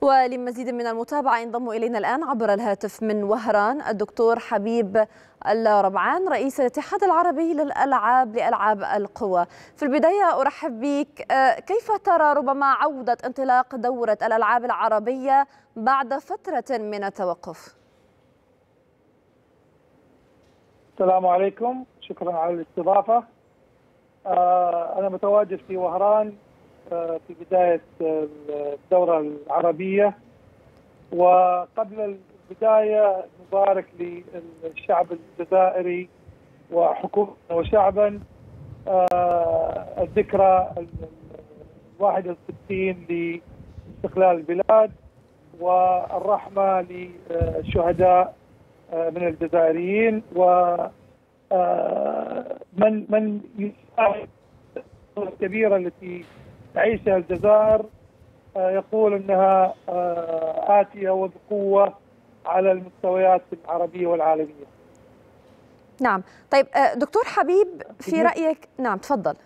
ولمزيد من المتابعة ينضم إلينا الآن عبر الهاتف من وهران الدكتور حبيب الربعان رئيس الاتحاد العربي لألعاب القوى. في البداية أرحب بك، كيف ترى ربما عودة انطلاق دورة الألعاب العربية بعد فترة من التوقف؟ السلام عليكم، شكرا على الاستضافة. أنا متواجد في وهران في بداية الدورة العربية، وقبل البداية نبارك للشعب الجزائري وحكومة وشعبا الذكرى 61 لاستقلال البلاد، والرحمة للشهداء من الجزائريين ومن يساعد الكبيرة التي تعيشها الجزائر. يقول انها آتية وبقوة على المستويات العربية والعالمية. نعم، طيب دكتور حبيب، في رأيك، نعم تفضل.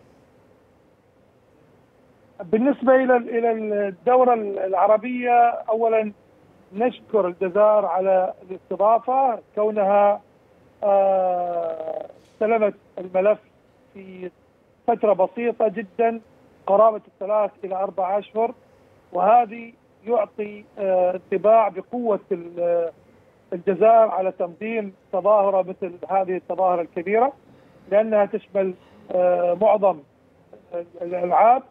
بالنسبة إلى الدورة العربية، أولا نشكر الجزائر على الاستضافة، كونها استلمت الملف في فترة بسيطة جدا، قرابة 3 إلى 4 أشهر، وهذه يعطي انطباع بقوة الجزائر على تنظيم تظاهرة مثل هذه التظاهرة الكبيرة، لأنها تشمل معظم الألعاب،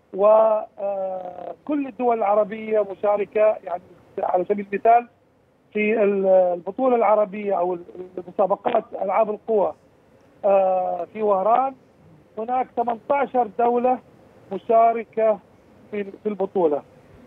وكل الدول العربية مشاركة. يعني على سبيل المثال في البطولة العربية أو المسابقات ألعاب القوى في وهران، هناك 18 دولة مشاركة في البطولة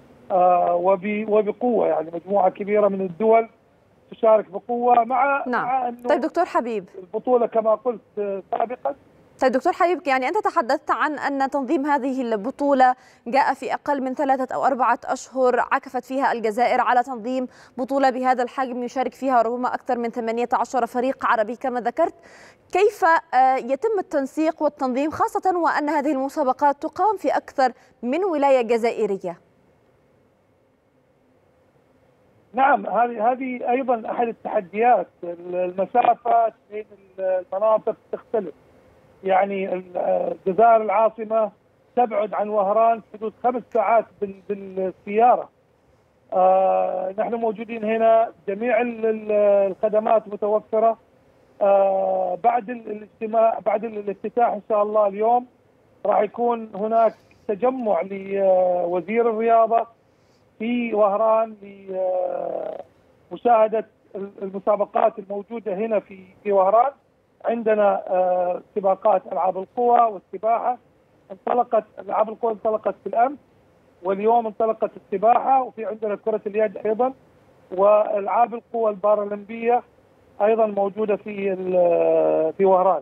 وبقوة، يعني مجموعة كبيرة من الدول تشارك بقوة مع أنه طيب دكتور حبيب، البطولة كما قلت سابقا. طيب دكتور حبيب، يعني أنت تحدثت عن أن تنظيم هذه البطولة جاء في أقل من 3 أو 4 أشهر، عكفت فيها الجزائر على تنظيم بطولة بهذا الحجم يشارك فيها ربما أكثر من 18 فريق عربي كما ذكرت. كيف يتم التنسيق والتنظيم، خاصة وأن هذه المسابقات تقام في أكثر من ولاية جزائرية؟ نعم، هذه أيضا أحد التحديات. المسافات بين المناطق تختلف. يعني الجزائر العاصمة تبعد عن وهران حدود 5 ساعات بالسيارة. نحن موجودين هنا، جميع الخدمات متوفرة. بعد الاجتماع، بعد الافتتاح إن شاء الله اليوم، راح يكون هناك تجمع لوزير الرياضة في وهران لمشاهدة المسابقات الموجودة هنا في وهران. عندنا سباقات ألعاب القوى والسباحة. ألعاب القوى انطلقت بالأمس، واليوم انطلقت السباحة، وفي عندنا كرة اليد أيضا، وألعاب القوى البارالمبية أيضا موجودة في وهران.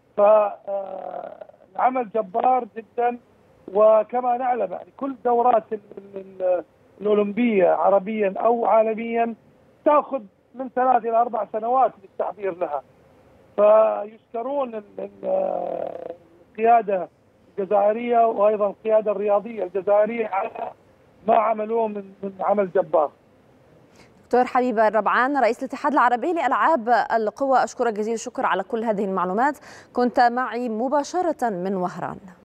فالعمل جبار جدا. وكما نعلم يعني كل دورات الأولمبية عربيا أو عالميا تأخذ من 3 إلى 4 سنوات للتحضير لها. فيشكرون القيادة الجزائرية وأيضا القيادة الرياضية الجزائرية على ما عملوه من عمل جبار. دكتور حبيب الربعان رئيس الاتحاد العربي لألعاب القوى، أشكرك جزيل الشكر على كل هذه المعلومات، كنت معي مباشرة من وهران.